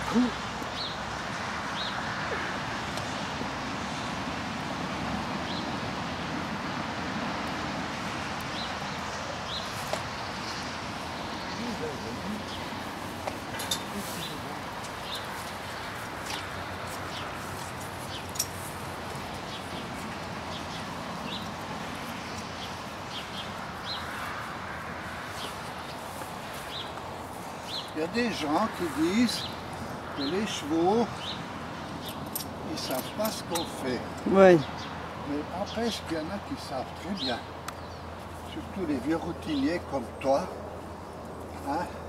Il y a des gens qui disent que les chevaux, ils ne savent pas ce qu'on fait. Oui. Mais n'empêche qu'il y en a qui savent très bien. Surtout les vieux routiniers comme toi. Hein?